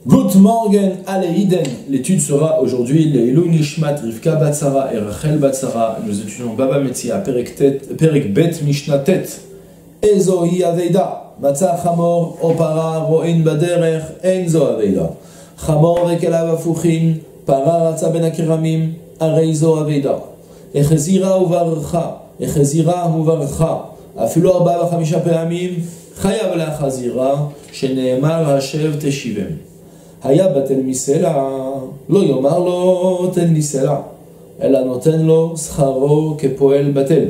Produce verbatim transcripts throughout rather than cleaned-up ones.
Good morning, Aleiden. L'étude sera aujourd'hui Leilou Nishmat Rivka Batsara et Rachel Batsara. Nous étudions Baba Metzia, Perek Bet Mishnah Tet. Ezohi Aveida. Matzah Chamor, Opara, Ro'in Baderech, Enzo Aveida. Chamor Vekelav Afuchin, Para Ratza Ben Akiramim, Areizo Aveida. Echezira Uvarcha, Echezira Uvarcha. Afilo Arba Vachamisha Peamim, Chayav Lachazira, Sheneemar Hashev Teshivem. היה בטל מסלע, לא יאמר לו תן לי סלע, אלא נותן לו שכרו כפועל בטל.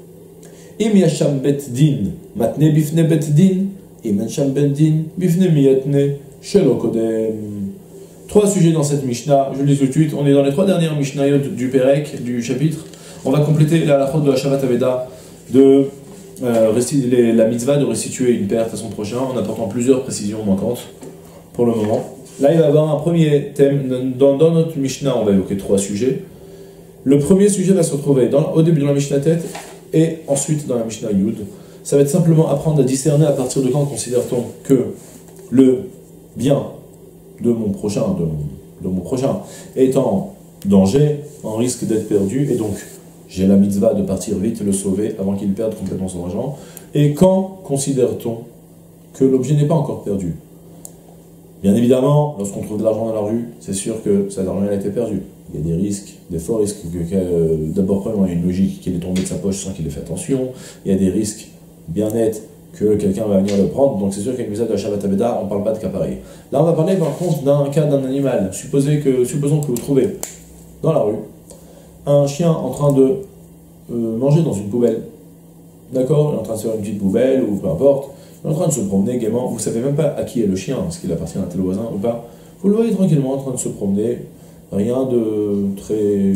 אם יש שם בית דין, מתנה בפני בית דין, אם אין שם בית דין, בפני מי יתנה, שלא קודם. Trois sujets dans cette Mishnah, je le dis tout de suite, on est dans les trois dernières Mishnayot du Perek, du chapitre. On va compléter la halachot de la Shabbat Aveda, de euh, les, la mitzvah de restituer une perte à son prochain, en apportant plusieurs précisions manquantes pour le moment. Là, il va y avoir un premier thème. Dans, dans notre Mishnah, on va évoquer trois sujets. Le premier sujet va se retrouver dans, au début de la Mishnah Tet et ensuite dans la Mishnah Yud. Ça va être simplement apprendre à discerner à partir de quand considère-t-on que le bien de mon prochain, de mon, de mon prochain est en danger, en risque d'être perdu, et donc j'ai la mitzvah de partir vite le sauver avant qu'il perde complètement son argent. Et quand considère-t-on que l'objet n'est pas encore perdu? Bien évidemment, lorsqu'on trouve de l'argent dans la rue, c'est sûr que cet argent a été perdu. Il y a des risques, des forts risques. Que, que, euh, D'abord, premièrement, il y a une logique qu'il est tombé de sa poche sans qu'il ait fait attention. Il y a des risques bien nets que quelqu'un va venir le prendre. Donc c'est sûr qu'avec le de la Shabbat Aveda, on ne parle pas de cas pareil. Là, on va parler par contre d'un cas d'un animal. Supposez que, supposons que vous trouvez dans la rue un chien en train de euh, manger dans une poubelle. D'accord? Il est en train de se faire une petite poubelle ou peu importe. Il est en train de se promener gaiement, vous ne savez même pas à qui est le chien, est-ce qu'il appartient à tel voisin ou pas. Vous le voyez tranquillement en train de se promener, rien de très...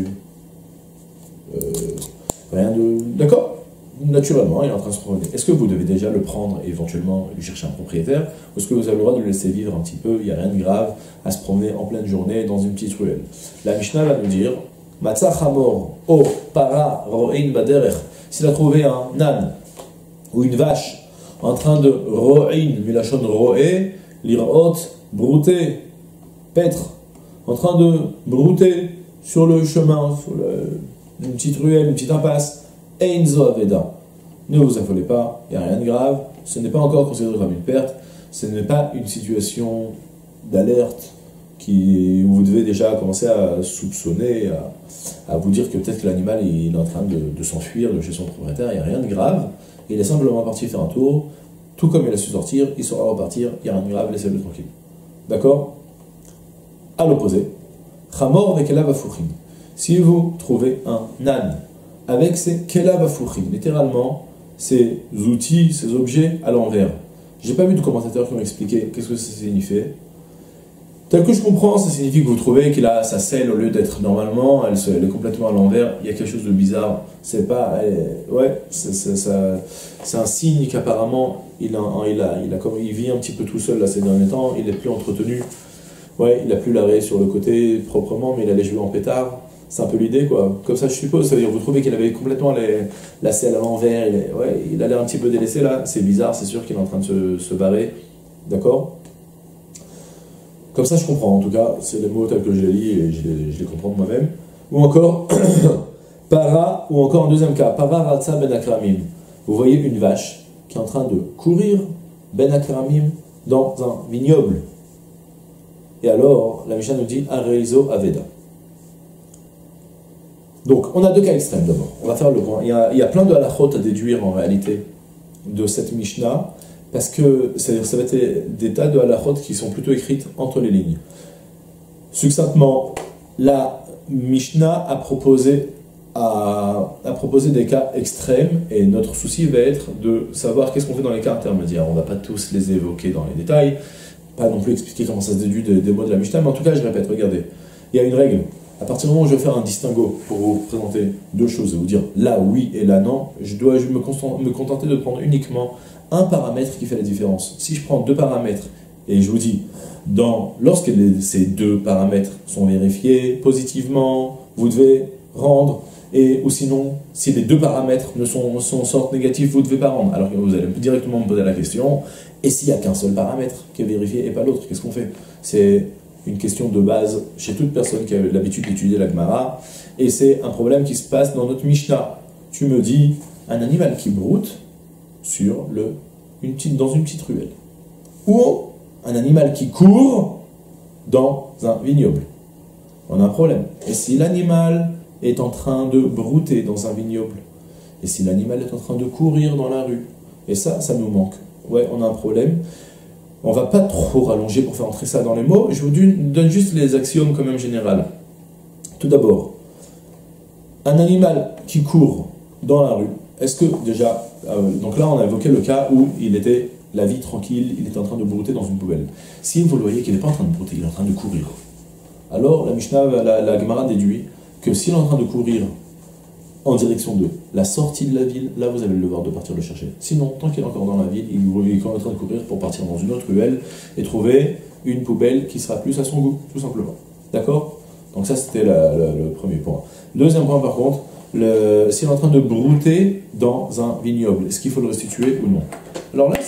Euh, rien de... D'accord? Naturellement, il est en train de se promener. Est-ce que vous devez déjà le prendre et éventuellement lui chercher un propriétaire, ou est-ce que vous avez le droit de le laisser vivre un petit peu, il n'y a rien de grave à se promener en pleine journée dans une petite ruelle? La Mishnah va nous dire, Matzah Chamor, O, Para, Ro'in Baderech, s'il a trouvé un âne ou une vache, en train de ro'in, milachon ro'é, lirot, brouter, paître, en train de brouter sur le chemin, sur le, une petite ruelle, une petite impasse, einzo aveda. Ne vous affolez pas, il n'y a rien de grave, ce n'est pas encore considéré comme une perte, ce n'est pas une situation d'alerte qui, où vous devez déjà commencer à soupçonner, à, à vous dire que peut-être que l'animal il est en train de, de s'enfuir de chez son propriétaire, il n'y a rien de grave. Il est simplement parti faire un tour, tout comme il a su sortir, il saura repartir, il n'y a rien de grave, laissez-le tranquille. D'accord? À l'opposé, Chamor vekelav afuchin. Si vous trouvez un âne avec ses kelav afuchin, littéralement, ces outils, ces objets à l'envers. J'ai pas vu de commentateurs qui m'ont expliqué qu'est-ce que ça signifie. Tel que je comprends, ça signifie que vous trouvez qu'il a sa selle au lieu d'être normalement, elle, se, elle est complètement à l'envers, il y a quelque chose de bizarre. C'est pas... Elle, ouais, c'est un signe qu'apparemment, il, a, il, a, il, a, il vit un petit peu tout seul là, ces derniers temps, il est plus entretenu. Ouais, il a plus l'arrêt sur le côté proprement, mais il allait jouer en pétard. C'est un peu l'idée, quoi. Comme ça, je suppose, ça veut dire vous trouvez qu'il avait complètement les, la selle à l'envers, il, est, ouais, il a l'air un petit peu délaissé là, c'est bizarre, c'est sûr qu'il est en train de se, se barrer. D'accord? Comme ça, je comprends, en tout cas, c'est les mots tels que je les lis et je les, je les comprends moi-même. Ou encore, para, ou encore en deuxième cas, para ratza ben akramim. Vous voyez une vache qui est en train de courir ben akramim dans un vignoble. Et alors, la Mishnah nous dit areizo aveda. Donc, on a deux cas extrêmes d'abord. On va faire le point. Il y a, il y a plein de halachot à déduire en réalité de cette Mishnah. Parce que ça va être des tas de halachot qui sont plutôt écrites entre les lignes. Succinctement, la Mishnah a proposé, a, a proposé des cas extrêmes et notre souci va être de savoir qu'est-ce qu'on fait dans les cas intermédiaires. On ne va pas tous les évoquer dans les détails, pas non plus expliquer comment ça se déduit des, des mots de la Mishnah, mais en tout cas, je répète, regardez, il y a une règle. À partir du moment où je vais faire un distinguo pour vous présenter deux choses et vous dire là oui et là non, je dois je me, me contenter de prendre uniquement un paramètre qui fait la différence. Si je prends deux paramètres et je vous dis, dans, lorsque les, ces deux paramètres sont vérifiés positivement, vous devez rendre, et, ou sinon, si les deux paramètres ne sont, sont sortent négatifs, vous ne devez pas rendre. Alors que vous allez directement me poser la question, et s'il n'y a qu'un seul paramètre qui est vérifié et pas l'autre, qu'est-ce qu'on fait? C'est une question de base chez toute personne qui a l'habitude d'étudier la Gemara, et c'est un problème qui se passe dans notre Mishnah. Tu me dis, un animal qui broute sur le, une petite, dans une petite ruelle, ou un animal qui court dans un vignoble. On a un problème. Et si l'animal est en train de brouter dans un vignoble, et si l'animal est en train de courir dans la rue, et ça, ça nous manque. Ouais, on a un problème. On va pas trop rallonger pour faire entrer ça dans les mots. Je vous donne juste les axiomes quand même général. Tout d'abord, un animal qui court dans la rue, est-ce que déjà, euh, donc là on a évoqué le cas où il était la vie tranquille, il était en train de brouter dans une poubelle. Si vous le voyez qu'il n'est pas en train de brouter, il est en train de courir, alors la Mishnah, la, la Gemara déduit que s'il est en train de courir en direction de la sortie de la ville, là vous avez le devoir de partir le chercher. Sinon, tant qu'il est encore dans la ville, il est en train de courir pour partir dans une autre ruelle et trouver une poubelle qui sera plus à son goût, tout simplement. D'accord? Donc ça c'était la, la, le premier point. Deuxième point par contre, s'il est en train de brouter dans un vignoble, est-ce qu'il faut le restituer ou non? Alors là,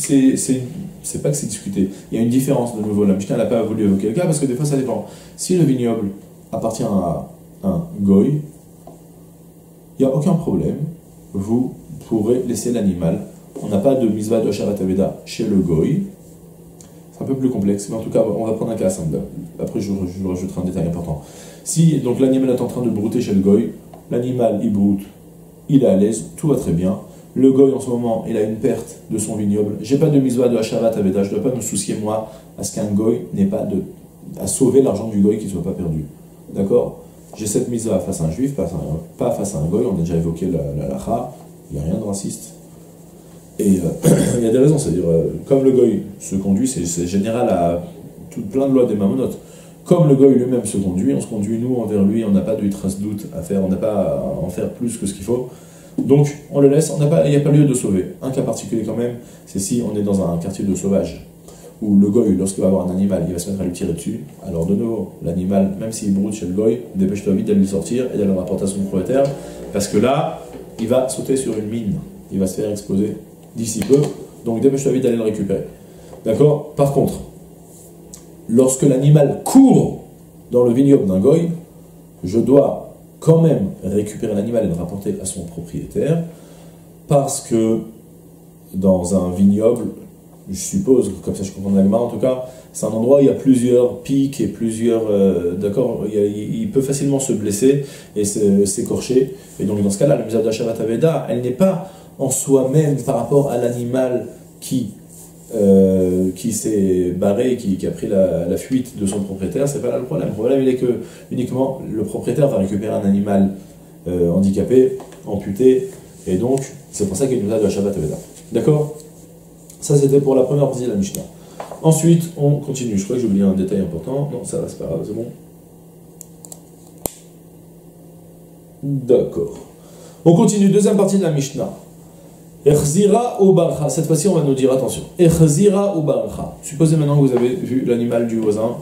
c'est pas que c'est discuté. Il y a une différence de nouveau. La Mishnah n'a pas voulu évoquer le cas parce que des fois ça dépend. Si le vignoble appartient à un goy, il n'y a aucun problème. Vous pourrez laisser l'animal. On n'a pas de misva de Shavat Aveda chez le goy. C'est un peu plus complexe, mais en tout cas, on va prendre un cas simple. Après, je, je rajouterai un détail important. Si donc l'animal est en train de brouter chez le goy, l'animal il broute, il est à l'aise, tout va très bien. Le goy en ce moment, il a une perte de son vignoble. J'ai pas de misva de Shavat Aveda, je ne dois pas me soucier moi à ce qu'un goy n'ait pas de. À sauver l'argent du goy qui ne soit pas perdu. D'accord? J'ai cette misva face à un juif, pas, pas face à un goy, on a déjà évoqué la, la lacha, il n'y a rien de raciste. Et euh, il y a des raisons, c'est-à-dire, euh, comme le goy se conduit, c'est général à tout, plein de lois des mamonotes. Comme le goy lui-même se conduit, on se conduit nous envers lui, on n'a pas de trace doute à faire, on n'a pas à en faire plus que ce qu'il faut. Donc on le laisse, il n'y a pas lieu de sauver. Un cas particulier quand même, c'est si on est dans un quartier de sauvages, où le goy, lorsqu'il va avoir un animal, il va se mettre à lui tirer dessus. Alors de nouveau, l'animal, même s'il broute chez le goy, dépêche-toi vite d'aller le sortir et d'aller le rapporter à son propriétaire, parce que là, il va sauter sur une mine, il va se faire exploser d'ici peu, donc dépêche-toi vite d'aller le récupérer. D'accord? Par contre, lorsque l'animal court dans le vignoble d'un goy, je dois quand même récupérer l'animal et le rapporter à son propriétaire, parce que dans un vignoble, je suppose, comme ça je comprends la Gemara en tout cas, c'est un endroit où il y a plusieurs pics et plusieurs... Euh, D'accord, il, il peut facilement se blesser et s'écorcher. Et donc dans ce cas-là, la misva de Shavat Aveda, elle n'est pas en soi-même par rapport à l'animal qui, euh, qui s'est barré, qui, qui a pris la, la fuite de son propriétaire, c'est pas là le problème. Le problème, il est que uniquement le propriétaire va récupérer un animal euh, handicapé, amputé, et donc c'est pour ça qu'il y a une misva de Shavat Aveda. D'accord? Ça, c'était pour la première partie de la Mishnah. Ensuite, on continue. Je crois que j'ai oublié un détail important. Non, ça va, c'est pas grave, c'est bon. D'accord. On continue, deuxième partie de la Mishnah. Echzira ou barcha. Cette fois-ci, on va nous dire, attention. Echzira ou barcha. Supposez maintenant que vous avez vu l'animal du voisin,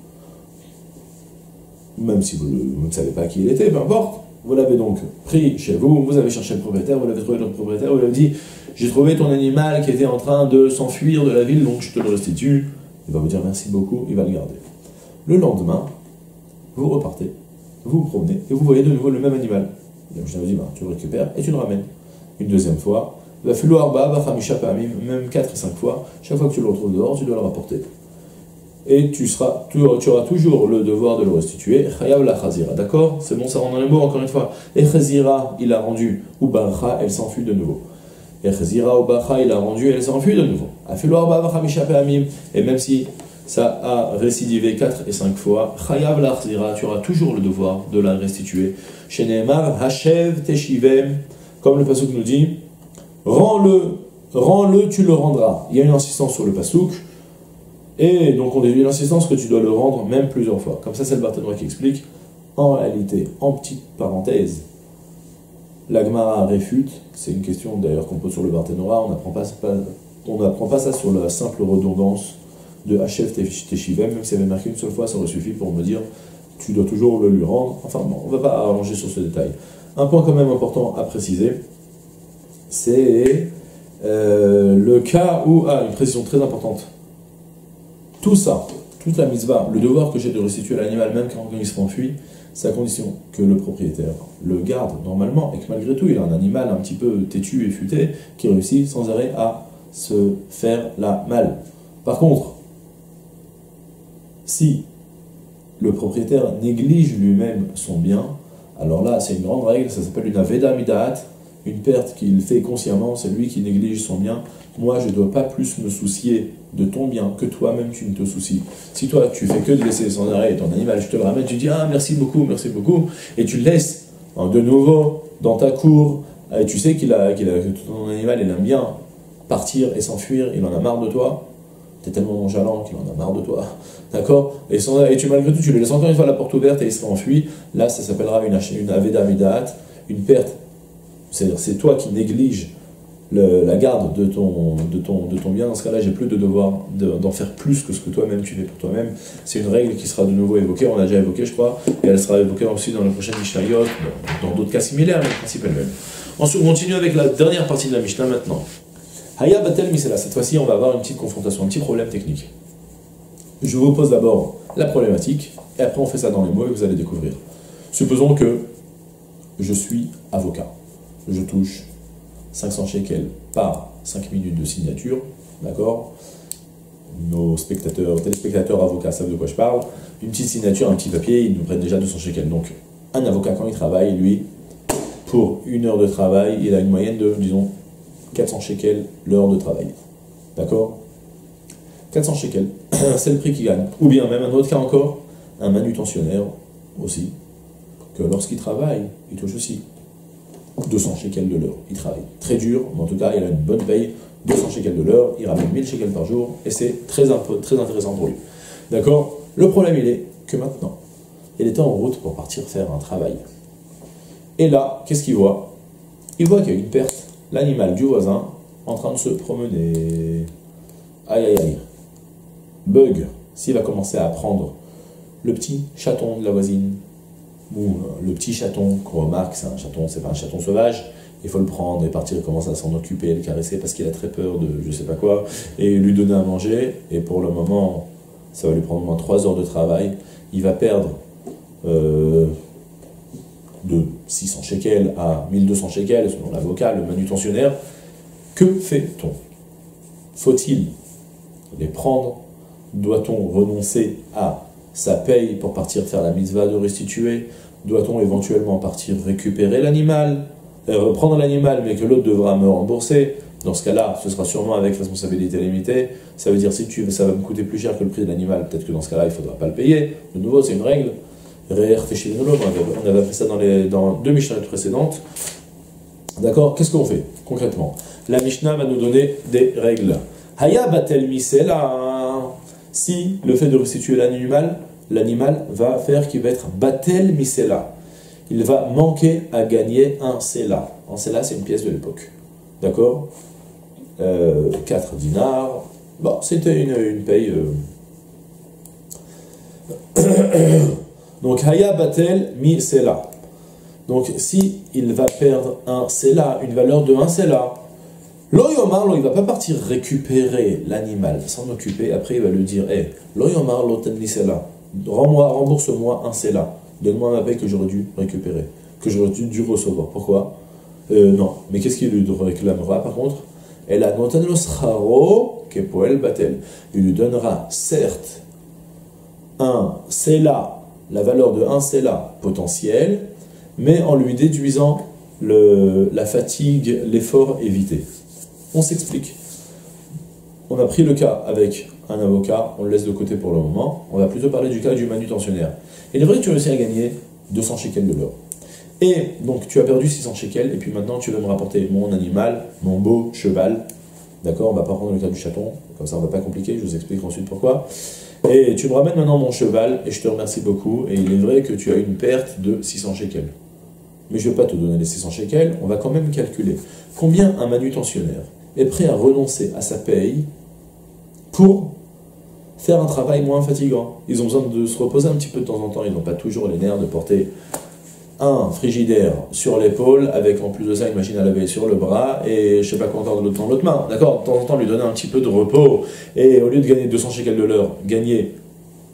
même si vous ne savez pas qui il était, peu importe. Vous l'avez donc pris chez vous, vous avez cherché le propriétaire, vous l'avez trouvé notre propriétaire, vous l'avez dit, j'ai trouvé ton animal qui était en train de s'enfuir de la ville, donc je te le restitue. Il va vous dire merci beaucoup, il va le garder. Le lendemain, vous repartez, vous vous promenez, et vous voyez de nouveau le même animal. Je vous dis, bah, tu le récupères et tu le ramènes. Une deuxième fois, il va falloir même quatre et cinq fois, chaque fois que tu le retrouves dehors, tu dois le rapporter. Et tu, seras, tu, tu auras toujours le devoir de le restituer. Chayav la chazira, d'accord? C'est bon, ça rentre dans les mots, encore une fois. Et chazira, il a rendu, ou barcha, elle s'enfuit de nouveau. Et chazira, ou barcha, il a rendu, elle s'enfuit de nouveau. Et même si ça a récidivé quatre et cinq fois, chayav la chazira, tu auras toujours le devoir de la restituer. Sheneemar, hashev teshivem, comme le pasuk nous dit, rends-le, rends-le, tu le rendras. Il y a une insistance sur le pasuk. Et donc on déduit l'insistance que tu dois le rendre même plusieurs fois. Comme ça, c'est le Barthénois qui explique. En réalité, en petite parenthèse, la Gemara réfute, c'est une question d'ailleurs qu'on pose sur le Barthénois, on n'apprend pas, on n'apprend pas ça sur la simple redondance de Hachef Teshivem, même si elle avait marqué une seule fois, ça aurait suffi pour me dire tu dois toujours le lui rendre. Enfin bon, on ne va pas allonger sur ce détail. Un point quand même important à préciser, c'est euh, le cas où, ah, une précision très importante. Tout ça, toute la mitzvah, le devoir que j'ai de restituer l'animal même quand il se enfuit, c'est à condition que le propriétaire le garde normalement et que malgré tout il a un animal un petit peu têtu et futé qui réussit sans arrêt à se faire la malle. Par contre, si le propriétaire néglige lui-même son bien, alors là c'est une grande règle, ça s'appelle une aveda midaat, une perte qu'il fait consciemment, c'est lui qui néglige son bien. Moi je ne dois pas plus me soucier de ton bien que toi-même tu ne te soucies. Si toi tu fais que de laisser sans arrêt ton animal, je te le ramène, tu dis ah merci beaucoup, merci beaucoup, et tu le laisses hein, de nouveau dans ta cour, et tu sais qu'il a, qu'il a, que ton animal il aime bien partir et s'enfuir, il en a marre de toi, tu es tellement nonchalant qu'il en a marre de toi, d'accord, et, sans, et tu malgré tout tu le laisses encore une fois la porte ouverte et il sera enfui, là ça s'appellera une, une aveda midaat, une perte, c'est-à-dire c'est toi qui négliges Le, la garde de ton, de, ton, de ton bien. Dans ce cas-là, j'ai plus de devoir d'en faire plus que ce que toi-même tu fais pour toi-même. C'est une règle qui sera de nouveau évoquée, on l'a déjà évoqué je crois, et elle sera évoquée aussi dans la prochaine Mishnayot, dans d'autres cas similaires, mais le principe est le même. Ensuite, on continue avec la dernière partie de la Mishnah maintenant. Haya batel misela, cette fois-ci on va avoir une petite confrontation, un petit problème technique. Je vous pose d'abord la problématique, et après on fait ça dans les mots et vous allez découvrir. Supposons que je suis avocat, je touche cinq cents shekels par cinq minutes de signature, d'accord? Nos spectateurs, téléspectateurs, avocats savent de quoi je parle. Une petite signature, un petit papier, ils nous prennent déjà deux cents shekels. Donc, un avocat, quand il travaille, lui, pour une heure de travail, il a une moyenne de, disons, quatre cents shekels l'heure de travail. D'accord? quatre cents shekels, c'est le prix qu'il gagne. Ou bien, même un autre cas encore, un manutentionnaire aussi, que lorsqu'il travaille, il touche aussi deux cents shekels de l'heure. Il travaille très dur, mais en tout cas, il a une bonne paye, deux cents shekels de l'heure, il ramène mille shekels par jour, et c'est très, très intéressant pour lui. D'accord? Le problème, il est que maintenant, il était en route pour partir faire un travail. Et là, qu'est-ce qu'il voit? Il voit qu'il y a une perte, l'animal du voisin, en train de se promener. Aïe, aïe, aïe. Bug, s'il va commencer à prendre le petit chaton de la voisine, ou le petit chaton qu'on remarque, c'est un chaton, c'est pas un chaton sauvage, il faut le prendre et partir, commencer à s'en occuper, le caresser parce qu'il a très peur de je sais pas quoi, et lui donner à manger, et pour le moment, ça va lui prendre au moins trois heures de travail, il va perdre euh, de six cents shekels à mille deux cents shekels, selon l'avocat, le manutentionnaire. Que fait-on? Faut-il les prendre? Doit-on renoncer à sa paye pour partir faire la mitzvah de restituer? Doit-on éventuellement partir récupérer l'animal, euh, reprendre l'animal, mais que l'autre devra me rembourser? Dans ce cas-là, ce sera sûrement avec responsabilité limitée. Ça veut dire si tu, ça va me coûter plus cher que le prix de l'animal, peut-être que dans ce cas-là, il ne faudra pas le payer. De nouveau, c'est une règle. On avait appris ça dans, les, dans deux Mishnah précédentes. D'accord? Qu'est-ce qu'on fait concrètement? La Mishnah va nous donner des règles. Haya batel misela. Si le fait de restituer l'animal, l'animal va faire qu'il va être batel misela. Il va manquer à gagner un sela. Un sela, c'est une pièce de l'époque. D'accord? euh, quatre dinars. Bon, c'était une, une paye. Euh... Donc, haya batel mi sela. Donc, si il va perdre un sela, une valeur de un sela, lo yomar, il ne va pas partir récupérer l'animal, s'en occuper. Après, il va lui dire, hé, lo yomar lo tenni sela. Rends-moi, rembourse-moi un sela. Donne-moi ma paye que j'aurais dû récupérer, que j'aurais dû, dû recevoir. Pourquoi? euh, Non. Mais qu'est-ce qu'il lui réclamera par contre? Elle a noten lo scharo kepoel batel. Il lui donnera certes un sela, la valeur de un sela potentiel, mais en lui déduisant le, la fatigue, l'effort évité. On s'explique. On a pris le cas avec un avocat, on le laisse de côté pour le moment, on va plutôt parler du cas du manutentionnaire. Il est vrai que tu as réussi à gagner deux cents shekels de l'heure. Et donc tu as perdu six cents shekels, et puis maintenant tu veux me rapporter mon animal, mon beau cheval. D'accord, on ne va pas prendre le cas du chaton, comme ça on ne va pas compliquer, je vous explique ensuite pourquoi. Et tu me ramènes maintenant mon cheval, et je te remercie beaucoup, et il est vrai que tu as une perte de six cents shekels. Mais je ne vais pas te donner les six cents shekels, on va quand même calculer combien un manutentionnaire est prêt à renoncer à sa paye pour faire un travail moins fatigant. Ils ont besoin de se reposer un petit peu de temps en temps, ils n'ont pas toujours les nerfs de porter un frigidaire sur l'épaule, avec en plus de ça une machine à laver sur le bras, et je sais pas combien de l'autre dans l'autre main. D'accord, de temps en temps lui donner un petit peu de repos, et au lieu de gagner deux cents shekels de l'heure, gagner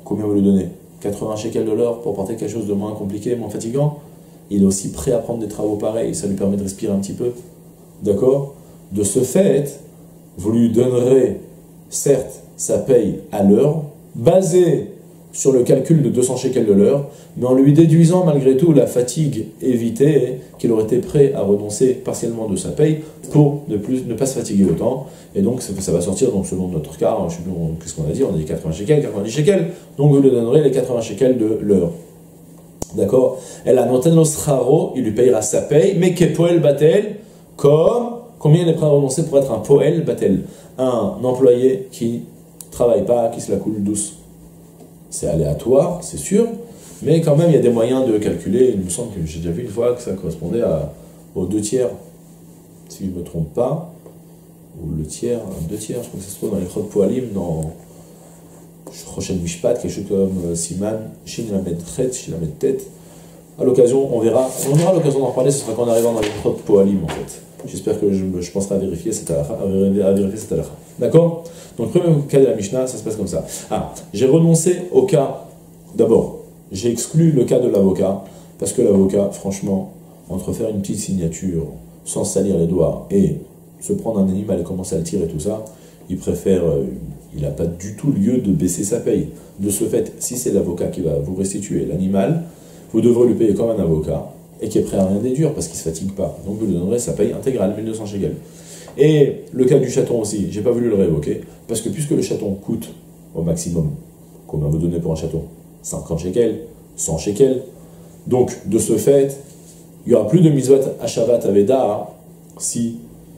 combien vous lui donnez? quatre-vingts shekels de l'heure pour porter quelque chose de moins compliqué, moins fatigant. Il est aussi prêt à prendre des travaux pareils, ça lui permet de respirer un petit peu. D'accord? De ce fait, vous lui donnerez, certes, sa paye à l'heure, basée sur le calcul de deux cents shekels de l'heure, mais en lui déduisant malgré tout la fatigue évitée, qu'il aurait été prêt à renoncer partiellement de sa paye pour ne, plus, ne pas se fatiguer autant. Et donc ça, ça va sortir, donc selon notre cas, je sais plus qu'est-ce qu'on a dit, on a dit quatre-vingts shekels, quatre-vingt-dix shekels, donc vous lui donnerez les quatre-vingts shekels de l'heure. D'accord? Elle a noté nos straro, il lui payera sa paye, mais que poel batel, comme combien il est prêt à renoncer pour être un poel batel, un employé qui travaille pas, qui se la coule douce. C'est aléatoire, c'est sûr, mais quand même il y a des moyens de calculer. Il me semble que j'ai déjà vu une fois que ça correspondait à, aux deux tiers, si je ne me trompe pas, ou le tiers, deux tiers, je crois que ça se trouve dans les Chod Poalim, dans Choshen Mishpat, quelque chose comme Siman, Shin Lamed Chet, Shin Lamed Tet. À l'occasion, on verra, on aura l'occasion d'en reparler, ce sera quand on arrivera dans les Chod Poalim en fait. J'espère que je, je penserai à vérifier cette halakha, à vérifier cette halakha. D'accord? Donc, le premier cas de la Mishnah, ça se passe comme ça. Ah, j'ai renoncé au cas, d'abord, j'ai exclu le cas de l'avocat, parce que l'avocat, franchement, entre faire une petite signature sans salir les doigts et se prendre un animal et commencer à le tirer et tout ça, il préfère, euh, il n'a pas du tout lieu de baisser sa paye. De ce fait, si c'est l'avocat qui va vous restituer l'animal, vous devrez lui payer comme un avocat, et qui est prêt à rien déduire parce qu'il ne se fatigue pas. Donc vous lui donnerez sa paye intégrale, mille deux cents shekels. Et le cas du chaton aussi, j'ai pas voulu le réévoquer, parce que puisque le chaton coûte au maximum, combien vous donnez pour un chaton? cinquante shekels, cent shekels. Donc de ce fait, il n'y aura plus de mitzvot Hashavat Aveda si,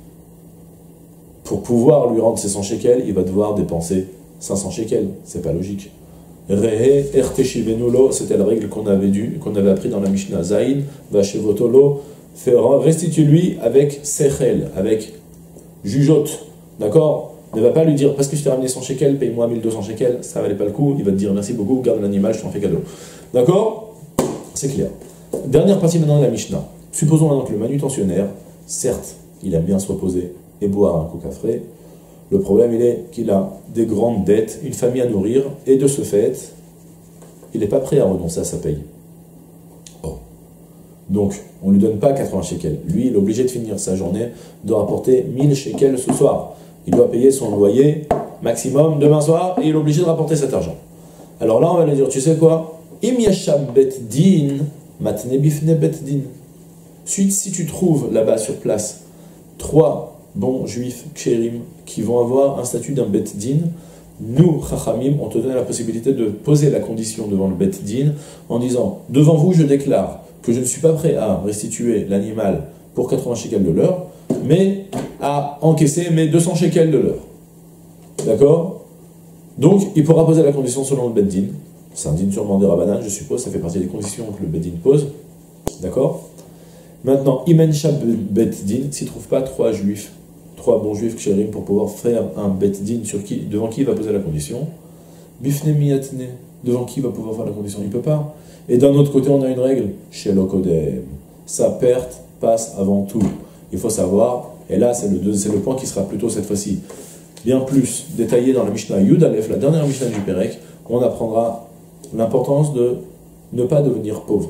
pour pouvoir lui rendre ses cent shekels, il va devoir dépenser cinq cents shekels. C'est pas logique. Rehe erteshivenulo, c'était la règle qu'on avait dû, qu'on avait appris dans la Mishnah. Zain, vachevotolo, restitue-lui avec sechel, avec jugeote, d'accord? Ne va pas lui dire, parce que je t'ai ramené cent shekels, paye-moi mille deux cents shekels, ça valait pas le coup, il va te dire merci beaucoup, garde l'animal, je t'en fais cadeau. D'accord? C'est clair. Dernière partie maintenant de la Mishnah. Supposons maintenant que le manutentionnaire, certes, il aime bien se reposer et boire un coca frais. Le problème, il est qu'il a des grandes dettes, une famille à nourrir, et de ce fait, il n'est pas prêt à renoncer à sa paye. Oh. Donc, on ne lui donne pas quatre-vingts shekels. Lui, il est obligé de finir sa journée, de rapporter mille shekels ce soir. Il doit payer son loyer maximum demain soir, et il est obligé de rapporter cet argent. Alors là, on va lui dire, tu sais quoi? Im yasham bet din, matne bifne bet din. Suite, si tu trouves là-bas sur place trois bons juifs kshérim qui vont avoir un statut d'un bet din, nous, chachamim, on te donne la possibilité de poser la condition devant le bet din en disant, devant vous, je déclare que je ne suis pas prêt à restituer l'animal pour quatre-vingts shekels de l'heure, mais à encaisser mes deux cents shekels de l'heure. D'accord? Donc, il pourra poser la condition selon le bet din. C'est un din sûrement de Rabbanan, je suppose, ça fait partie des conditions que le bet din pose. D'accord? Maintenant, Imen Shab Bet Din, s'il ne trouve pas trois juifs, trois bons juifs kshérim pour pouvoir faire un Bet Din sur qui, devant qui il va poser la condition, Bifne Miyatne, devant qui il va pouvoir faire la condition, il ne peut pas. Et d'un autre côté, on a une règle, chez Lokodem, sa perte passe avant tout. Il faut savoir, et là c'est le, c'est le point qui sera plutôt cette fois-ci bien plus détaillé dans la Mishnah Yud Aleph, la dernière Mishnah du Pérec, on apprendra l'importance de ne pas devenir pauvre.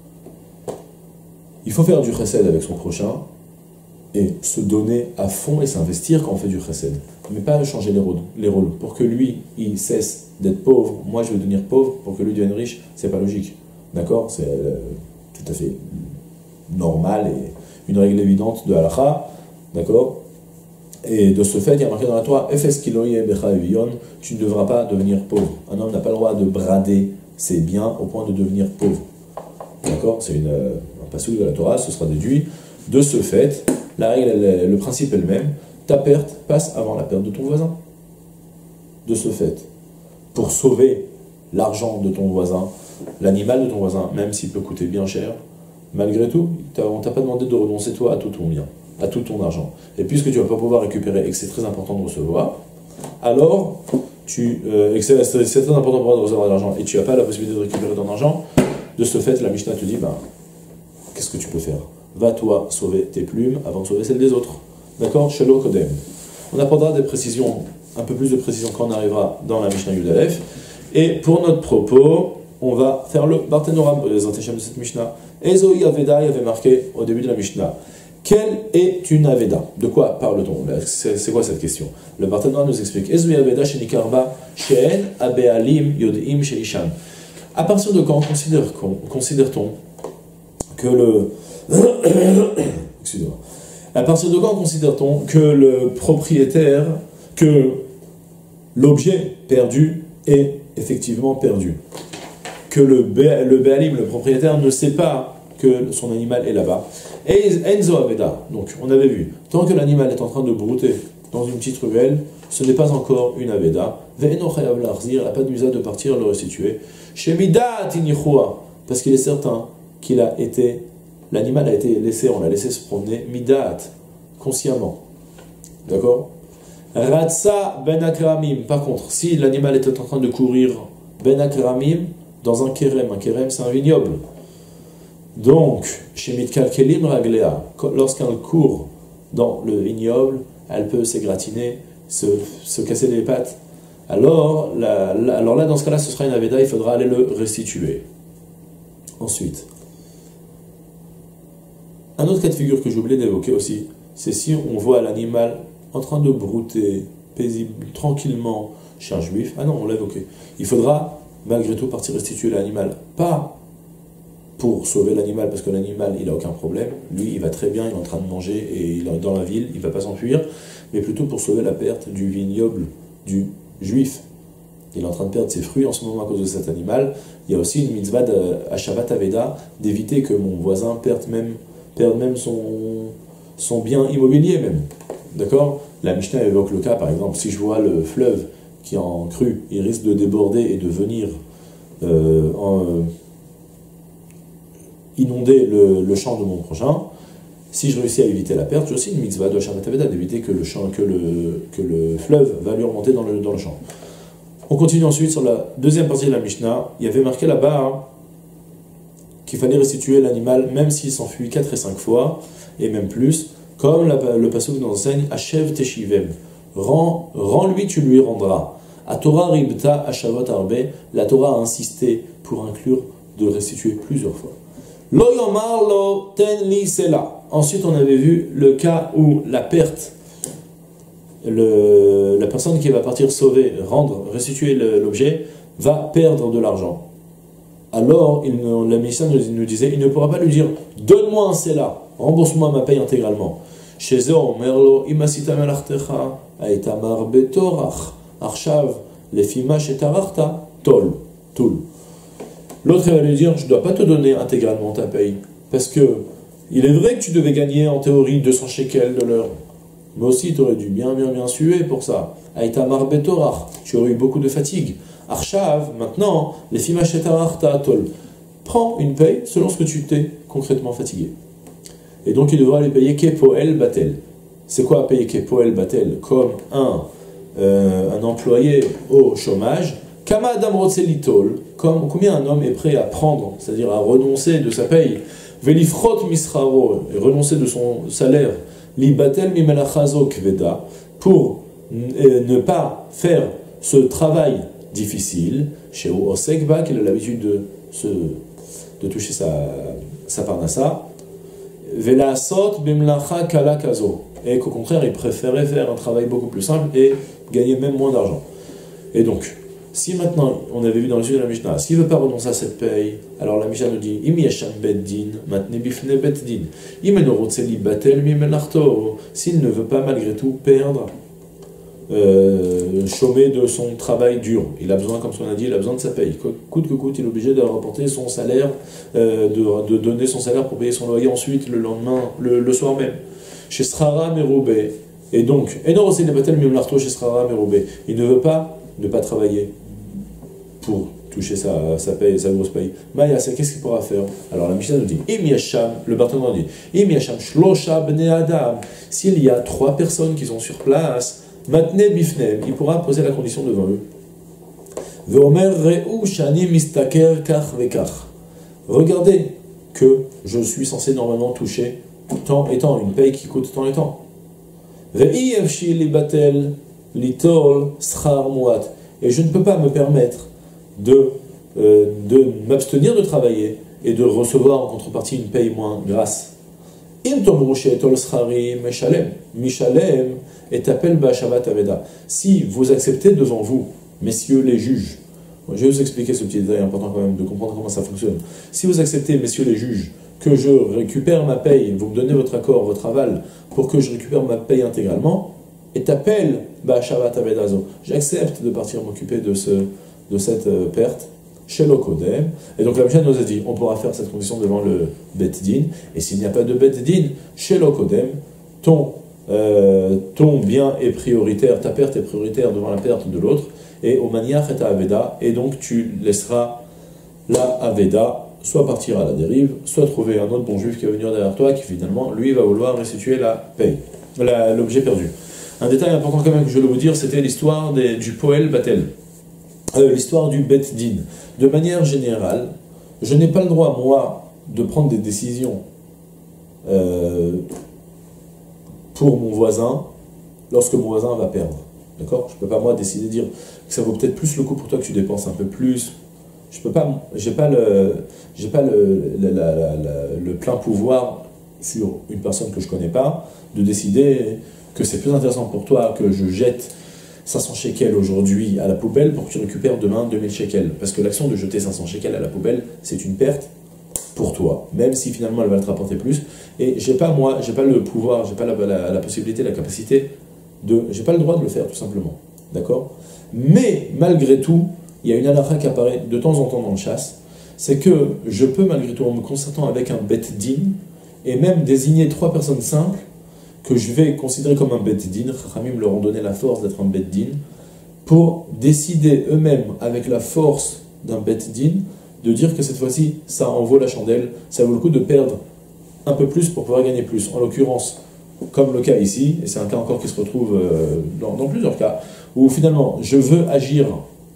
Il faut faire du chesed avec son prochain et se donner à fond et s'investir quand on fait du chesed. Mais pas changer les rôles, les rôles. Pour que lui, il cesse d'être pauvre, moi je vais devenir pauvre, pour que lui devienne riche, c'est pas logique. D'accord? C'est euh, tout à fait normal et une règle évidente de halakha. D'accord? Et de ce fait, il y a marqué dans la Torah, Efes kiloye becha evion, tu ne devras pas devenir pauvre. Un homme n'a pas le droit de brader ses biens au point de devenir pauvre. D'accord? C'est une, un passage de la Torah, ce sera déduit. De ce fait, la règle, elle, le principe est le même. Ta perte passe avant la perte de ton voisin. De ce fait, pour sauver l'argent de ton voisin, l'animal de ton voisin, même s'il peut coûter bien cher, malgré tout, on ne t'a pas demandé de renoncer toi à tout ton bien, à tout ton argent. Et puisque tu ne vas pas pouvoir récupérer et que c'est très important de recevoir, alors, tu, euh, et que c'est, c'est, c'est très important pour toi de recevoir de l'argent et tu n'as pas la possibilité de récupérer ton argent, de ce fait, la Mishnah te dit, ben, qu'est-ce que tu peux faire? Va toi sauver tes plumes avant de sauver celles des autres. D'accord? Shelo Kodem. On apprendra des précisions, un peu plus de précisions quand on arrivera dans la Mishnah Yud Aleph. Et pour notre propos, on va faire le Barthénoram, les antéchams de cette Mishnah. Ezoi Aveda, il y avait marqué au début de la Mishnah. Quelle est une Aveda? De quoi parle-t-on? C'est quoi cette question? Le Barthénoram nous explique. Ezoi Aveda Shenikarba Sheen Abealim Yodim Sheishan. À partir de quand considère-t-on que le. Excusez-moi. À partir de quand considère-t-on que le propriétaire, que l'objet perdu est effectivement perdu? Que le, le Béalim, le propriétaire, ne sait pas que son animal est là-bas. Et Enzo Aveda, donc on avait vu, tant que l'animal est en train de brouter dans une petite ruelle, ce n'est pas encore une Aveda. Ve'eno chayav l'arzir, il n'a pas de visa de partir le restituer. Chez Midat Inichua, parce qu'il est certain qu'il a été, l'animal a été laissé, on l'a laissé se promener, Midat, consciemment. D'accord? Ratsa ben akramim, par contre, si l'animal était en train de courir ben akramim, dans un kérem, un kérem c'est un vignoble. Donc, chez Mitkal Kelim Raglea, lorsqu'elle court dans le vignoble, elle peut s'égratiner, se, se casser les pattes. Alors, la, la, alors là, dans ce cas-là, ce sera une Aveda, il faudra aller le restituer. Ensuite, un autre cas de figure que j'ai oublié d'évoquer aussi, c'est si on voit l'animal en train de brouter paisible, tranquillement chez un juif. Ah non, on l'a évoqué. Il faudra malgré tout partir restituer l'animal. Pas pour sauver l'animal, parce que l'animal, il n'a aucun problème. Lui, il va très bien, il est en train de manger et il est dans la ville, il ne va pas s'enfuir. Mais plutôt pour sauver la perte du vignoble du juif. Il est en train de perdre ses fruits en ce moment à cause de cet animal. Il y a aussi une mitzvah à Shabbat Aveda d'éviter que mon voisin perde même, perde même son, son bien immobilier même. D'accord? La Mishnah évoque le cas, par exemple, si je vois le fleuve qui est en crue, il risque de déborder et de venir euh, en, euh, inonder le, le champ de mon prochain. Si je réussis à éviter la perte, j'ai aussi une mitzvah de Shabbat Aveda d'éviter que le, champ, que, le, que le fleuve va lui remonter dans le, dans le champ. On continue ensuite sur la deuxième partie de la Mishnah. Il y avait marqué là-bas hein, qu'il fallait restituer l'animal même s'il s'enfuit quatre et cinq fois, et même plus, comme la, le passage nous enseigne, Achev Teshivem. Rends, rends-lui, tu lui rendras. A Torah Ribta Ashavot Arbe, la Torah a insisté pour inclure de restituer plusieurs fois. Lo Yomar Lo Ten Li Sela. Ensuite, on avait vu le cas où la perte, le, la personne qui va partir sauver, rendre, restituer l'objet, va perdre de l'argent. Alors, il, la Mishnah nous, nous disait, il ne pourra pas lui dire donne-moi un Sela, rembourse-moi ma paye intégralement. Chez eux, on merlo imasita melartecha aitamar betorach arshav lefima shetarachta tol tul. L'autre va lui dire je ne dois pas te donner intégralement ta paye parce que il est vrai que tu devais gagner en théorie deux cents shekels de l'heure, mais aussi tu aurais dû bien bien bien suer pour ça. Aitamar betorach, tu aurais eu beaucoup de fatigue. Arshav, maintenant lefima shetarachta tol. Prends une paye selon ce que tu t'es concrètement fatigué. Et donc il devra lui payer Kepoel Batel. C'est quoi payer Kepoel Batel? Comme un, euh, un employé au chômage. Kama Adam Rotzelitol, comme combien un homme est prêt à prendre, c'est-à-dire à renoncer de sa paye. Velifrot Misraro, et renoncer de son salaire. Li Batel Mimelachazo Kveda, pour ne pas faire ce travail difficile. Chez Osekba, qu'il a l'habitude de, se, de toucher sa, sa parnassa. Velasot bimlacha kala kazo. Et qu'au contraire, il préférait faire un travail beaucoup plus simple et gagner même moins d'argent. Et donc, si maintenant, on avait vu dans le sujet de la Mishnah, s'il ne veut pas renoncer à cette paye, alors la Mishnah nous dit Im yesham beddin, matne bifne beddin. Imenorutzeli batel mimenarto. S'il ne veut pas malgré tout perdre, euh, chômer de son travail dur, il a besoin, comme on a dit, il a besoin de sa paye. Coûte que coûte, il est obligé de rapporter son salaire, euh, de, de donner son salaire pour payer son loyer ensuite le lendemain, le, le soir même. Chez Srara Meroubé. Et donc, il ne veut pas ne pas travailler pour toucher sa, sa paye, sa grosse paye. Maya, c'est qu'est-ce qu'il pourra faire? Alors la Mishnah nous dit, Im yasham, le partenaire dit, Im yasham shlosha bnei adam. S'il y a trois personnes qui sont sur place, Matne bifnem, il pourra poser la condition devant eux. Veomer re'u shani mistaker kach vekach. Regardez que je suis censé normalement toucher tant et tant, une paye qui coûte tant et tant. Ve'i evshi li batel litol schar muat. Et je ne peux pas me permettre de, euh, de m'abstenir de travailler et de recevoir en contrepartie une paye moins grasse. Si vous acceptez devant vous, messieurs les juges, je vais vous expliquer ce petit détail important quand même, de comprendre comment ça fonctionne. Si vous acceptez, messieurs les juges, que je récupère ma paye, vous me donnez votre accord, votre aval, pour que je récupère ma paye intégralement, et t'appelle Ba'ashavat Avedazo. J'accepte de partir m'occuper de, ce, de cette euh, perte chez l'Okodem. Et donc la Mishnah nous a dit, on pourra faire cette condition devant le Bet Din, et s'il n'y a pas de Bet Din, chez l'Okodem, ton, euh, ton bien est prioritaire, ta perte est prioritaire devant la perte de l'autre, et au maniach et à Aveda, et donc tu laisseras la Aveda soit partir à la dérive, soit trouver un autre bon juif qui va venir derrière toi, qui finalement, lui, va vouloir restituer la paye, l'objet perdu. Un détail important quand même que je voulais vous dire, c'était l'histoire des, du Poel Batel, euh, l'histoire du Bet Din. De manière générale, je n'ai pas le droit, moi, de prendre des décisions euh, pour mon voisin lorsque mon voisin va perdre. D'accord? Je ne peux pas, moi, décider de dire que ça vaut peut-être plus le coup pour toi que tu dépenses un peu plus. Je peux pas, j'ai pas le, j'ai pas le, la, la, la, le plein pouvoir sur une personne que je connais pas, de décider que c'est plus intéressant pour toi que je jette cinq cents shekels aujourd'hui à la poubelle pour que tu récupères demain deux mille shekels. Parce que l'action de jeter cinq cents shekels à la poubelle, c'est une perte pour toi, même si finalement elle va te rapporter plus. Et j'ai pas, moi, j'ai pas le pouvoir, j'ai pas la, la, la possibilité, la capacité de, j'ai pas le droit de le faire tout simplement. D'accord? Mais malgré tout, il y a une halakha qui apparaît de temps en temps dans le chasse, c'est que je peux malgré tout, en me concertant avec un bet din, et même désigner trois personnes simples que je vais considérer comme un bet din, Chachamim leur ont donné la force d'être un bet din, pour décider eux-mêmes avec la force d'un bet din, de dire que cette fois-ci, ça en vaut la chandelle, ça vaut le coup de perdre un peu plus pour pouvoir gagner plus. En l'occurrence, comme le cas ici, et c'est un cas encore qui se retrouve euh, dans, dans plusieurs cas, où finalement je veux agir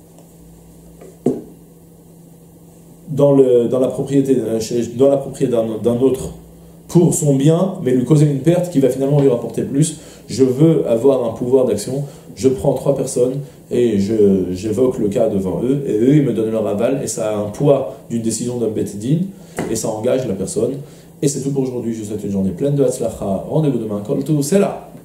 dans, le, dans la propriété, dans la propriété d'un, d'un autre pour son bien, mais lui causer une perte qui va finalement lui rapporter plus. Je veux avoir un pouvoir d'action, je prends trois personnes et je, j'évoque le cas devant eux, et eux ils me donnent leur aval, et ça a un poids d'une décision d'un bet din, et ça engage la personne. Et c'est tout pour aujourd'hui, je vous souhaite une journée pleine de hatzlacha. Rendez-vous demain, kol tout, c'est là.